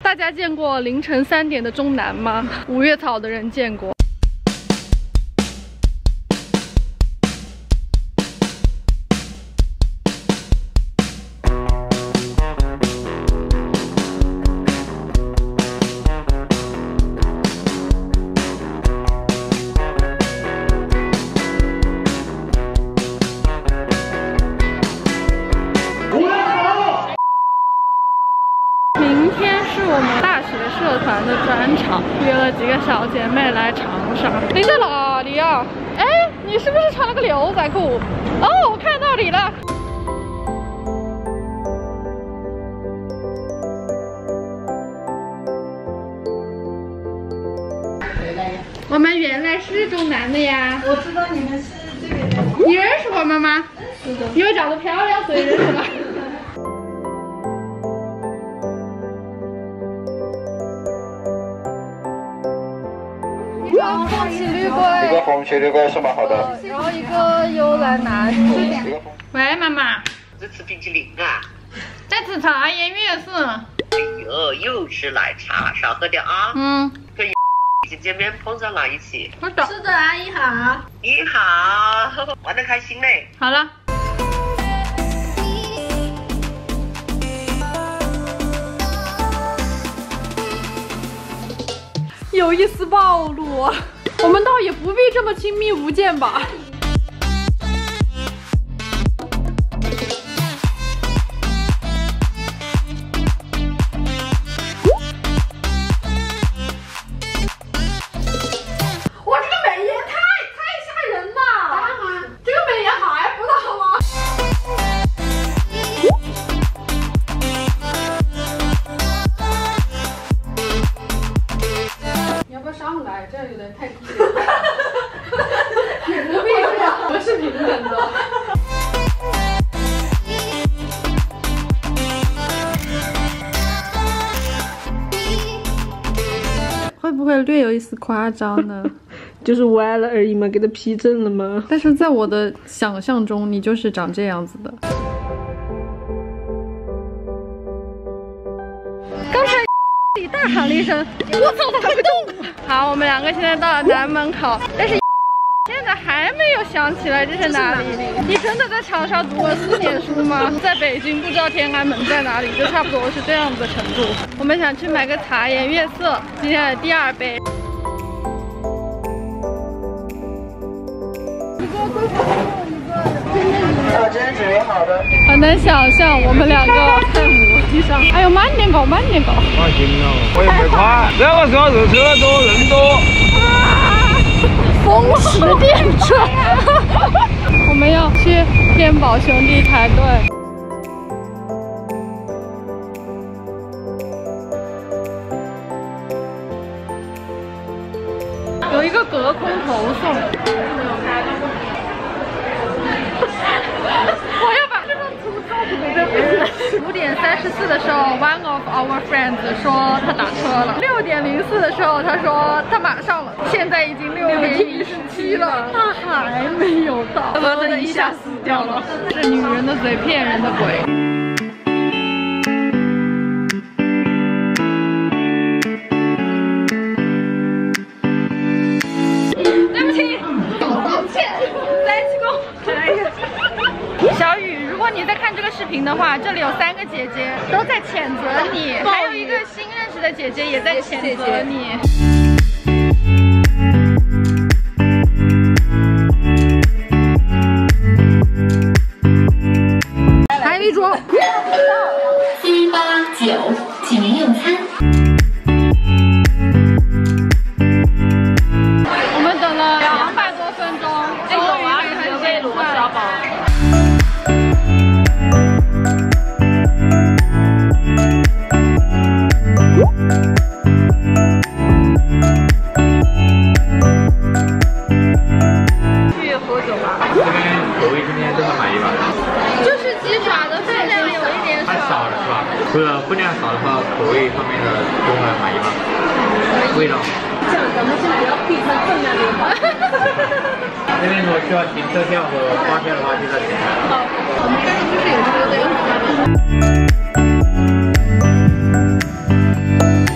大家见过凌晨3点的中南吗？五月草的人见过。 明天是我们大学社团的专场，约了几个小姐妹来长沙。你在哪里啊？哎，你是不是穿了个牛仔裤？哦，我看到你了。我们原来是中南的呀。 我知道你们是这边的。 你认识我们吗？ 是的。 因为长得漂亮，所以认识吧。红旗绿龟， 一个红旗绿龟是蛮好的， 然后一个幽兰拿铁。喂，妈妈， 在吃冰淇淋啊？ 在吃茶颜悦色。 哎呦，又是奶茶，少喝点啊。跟已经见面碰上了一起。 我懂。 是的，阿姨好。 你好，玩得开心嘞。 好了。有一丝暴露，我们倒也不必这么亲密无间吧。哇，这个美颜太吓人了！这个美颜还不大好吗？ 上来，这样有点太低了。也不必这样，我们是平等的。会不会略有一丝夸张呢？ 就是歪了而已嘛，给它 P 正了吗？ 但是在我的想象中，你就是长这样子的。刚才。 大喊了一声：“我操，它会动！”好，我们两个现在到了南门口，但是现在还没有想起来这是哪里。你真的在长沙读了4年书吗？在北京不知道天安门在哪里，就差不多是这样子的程度。我们想去买个茶颜悦色，今天的第2杯。 今天准备好的。 很难想象我们两个在摩的上。哎呦，慢点搞，慢点搞。 放心了，我也没快。这个时候是车多人多。 风驰电掣。我们要去天宝兄弟排队。有一个隔空投送。我要把这种粗糙的5点34的时候 ，one of our friends 说他打车了。6点04的时候，他说他马上了。现在已经6点17了，他还没有到。我的一下死掉了。是女人的嘴骗人的鬼。对不起，抱歉，来鞠躬。小雨，如果你在看这个视频的话，这里有3个姐姐都在谴责你，还有一个新认识的姐姐也在谴责你。来一桌。 489，请您用餐。 我们等了200多分钟，终于很简单。 这边口味今天正好满意吧？ 就是鸡爪的分量有一点太少了是吧？除了分量少的话，口味方面的都很满意吗？味道。 这样，咱们先不要避开分量的话。 这边如果需要停车票和花票的话，就在前面。 好，我们这个就是有车的，有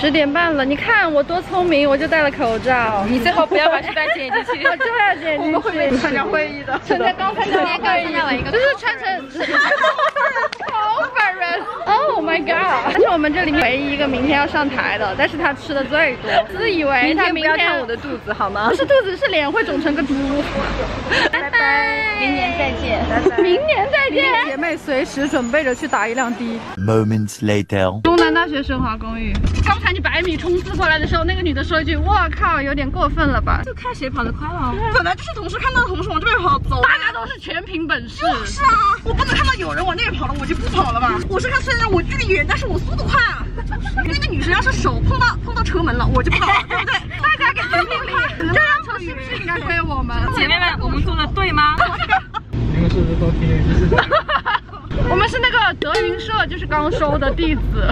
10点半了，你看我多聪明，我就戴了口罩。 你最好不要把这段剪进去， 我就要剪进去。我们会被参加会议的，参加刚参加会议了一个，就是穿成好烦人。Oh my god！ 他是我们这里面唯一一个明天要上台的，但是他吃的最多，自以为他明天不要看我的肚子好吗？ 不是肚子，是脸会肿成个猪。拜拜， 明年再见。 明年再见。姐妹随时准备着去打一辆的。 Moments later， 东南大学升华公寓。刚才你100米冲刺过来的时候，那个女的说一句：“我靠，有点过分了吧？” 就看谁跑得快了。本来就是同事看到同事往这边跑走， 大家都是全凭本事。 是啊，我不能看到有人往那边跑了，我就不跑了吧？我是看虽然我距离远，但是我速度快啊。那个女生要是手碰到车门了，我就不跑了，对不对？ 大家给评评理，这样球是不是应该归我们？ 姐妹们，我们做的对吗？ 你们是不是都听了？ 我们是那个德云社，就是刚收的弟子。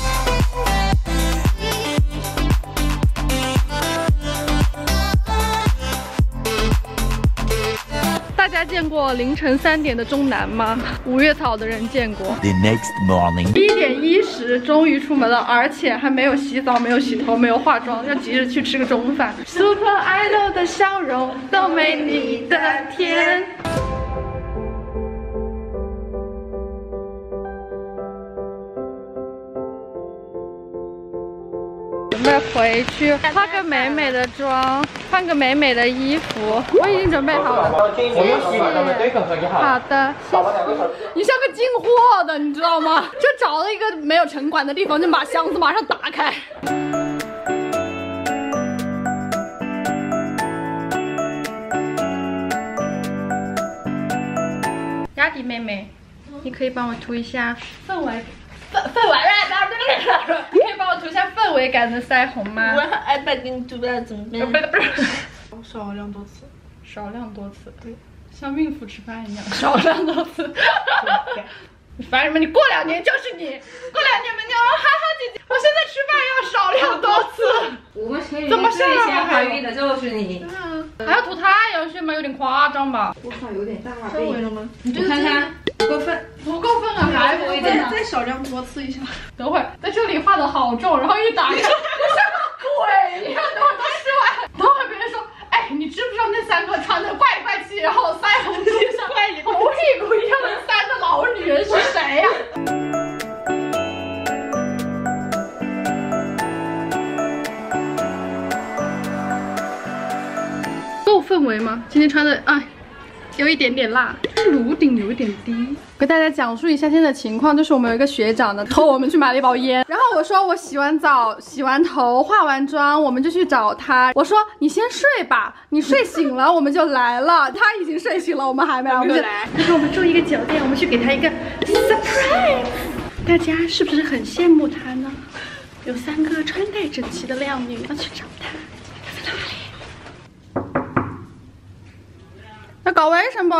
大家见过凌晨3点的中南吗？5月草的人见过。 The next morning， 1点10终于出门了，而且还没有洗澡，没有洗头，没有化妆，要急着去吃个中饭。Super Idol 的笑容都没你的甜。准备回去化个美美的妆，换个美美的衣服，我已经准备好了。好的，你像个进货的，你知道吗？就找了一个没有城管的地方，就把箱子马上打开。雅迪妹妹，你可以帮我涂一下氛围。你可以帮我涂一下氛围感的腮红吗？ 我爱把给你涂了怎么办？ 少量多次，少量多次，对，像孕妇吃饭一样，少量多次。你烦什么？你过2年就是你，过2年没你哦，哈哈姐姐，我现在吃饭要少量多次。 我们可以怎么最先怀孕的就是你。 还要涂太阳穴吗？有点夸张吧？ 我靠，有点大周围了吗？ 你我看看， 不够分， 不够分啊，还不够分啊！ 再少量多次一下。 等会儿在这里画的好重，然后一打开，就像个鬼一样。等会儿都吃完，等会儿别人说，哎，你知不知道那3个穿的怪怪气，然后腮红就像红屁股一样的3个老女人是谁呀？够氛围吗？今天穿的哎。有一点点辣，颅顶有一点低。给大家讲述一下现在的情况，就是我们有一个学长呢偷我们去买了一包烟，然后我说我洗完澡、洗完头、化完妆，我们就去找他。我说你先睡吧，你睡醒了我们就来了。他已经睡醒了，我们还没来，我们就来。他说我们住一个酒店，我们去给他一个 surprise。大家是不是很羡慕他呢？有3个穿戴整齐的靓女要去找他，他在哪里？要搞卫生不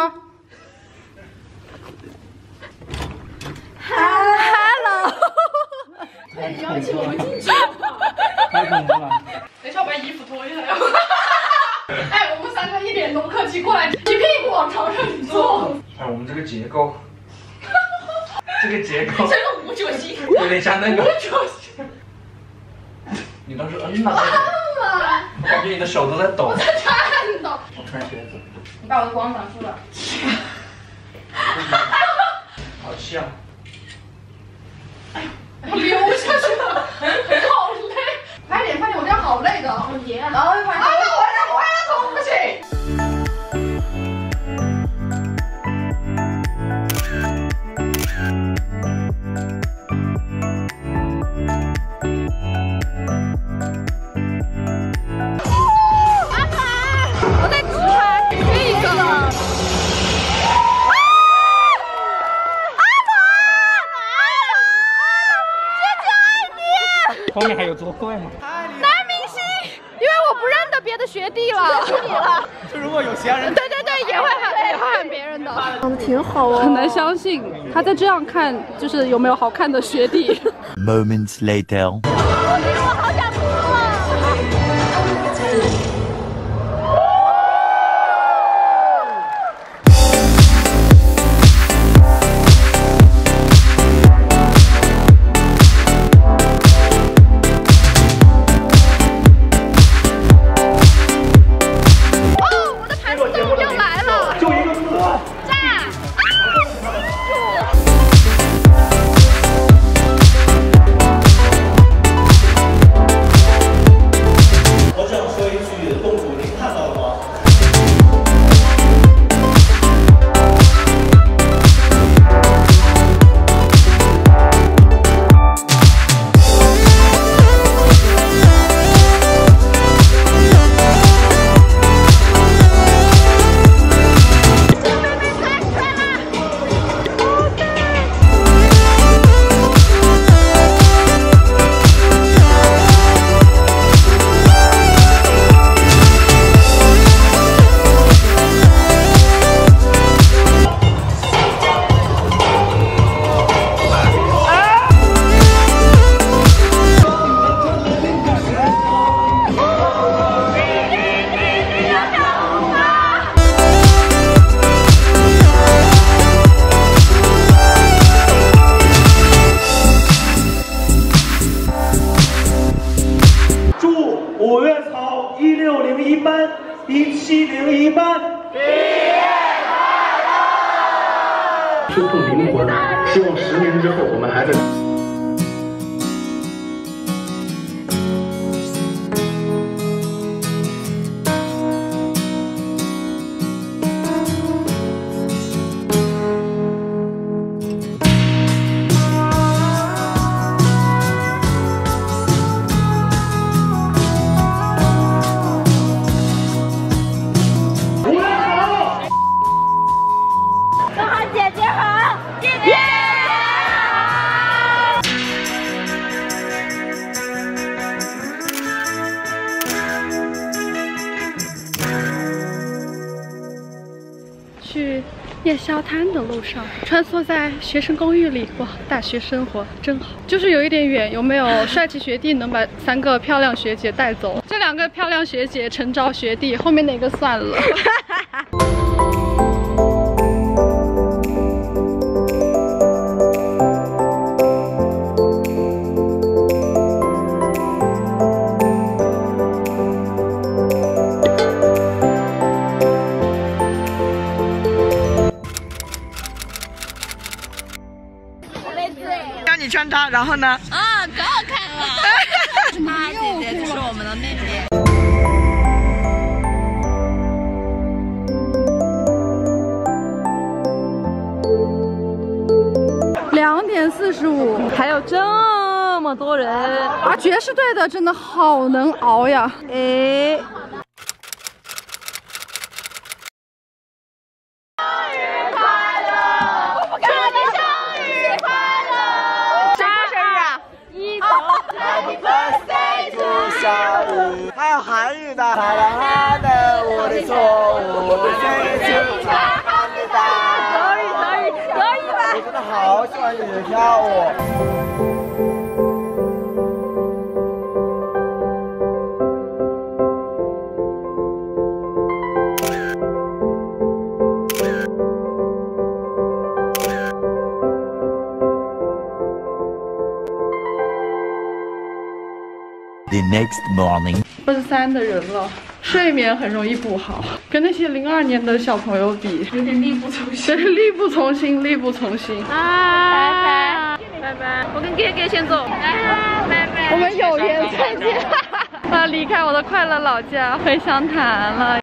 ？Hello， 邀请我们进去。 太恐怖了！ 等一下我把衣服脱下来。哎，我们3个一点都不客气，过来一屁股往床上一坐。 哎，我们这个结构，这个结构， 这个无酒精， 有点像那个。 无酒精。 你当时摁了，我感觉你的手都在抖。 我在颤抖。 我穿鞋子。 你把我的光挡住了。 好像。 我流下去了，好累。快点，快点，我这样好累的。好严。然后快点，我要痛不行。我在直拍这个。 后面还有作怪吗？ 男明星，因为我不认得别的学弟了，是你了。 就如果有其他人， 对，也会喊别人的。长得挺好哦，很难相信他在这样看，就是有没有好看的学弟。 Moments later， 我好想哭啊！ 触碰灵魂。希望10年之后我们还在。 去夜宵摊的路上，穿梭在学生公寓里，哇，大学生活真好。就是有一点远，有没有帅气学弟能把3个漂亮学姐带走？这2个漂亮学姐诚招学弟，后面哪个算了？ 让你穿它，然后呢？ 啊，可好看了！她姐姐就是我们的妹妹。 2点45， 还有这么多人啊！爵士队的真的好能熬呀！ 哎。 还有韩语的，他让他的我的错误，谁去查看得到？可以吧？我真的好喜欢你的跳舞。 The next morning， 奔3的人了，睡眠很容易不好，跟那些02年的小朋友比， 有点力不从心。 力不从心，力不从心。 啊，拜拜，我跟哥哥先走。拜拜， 我们有缘再见。我要离开我的快乐老家，回湘潭了。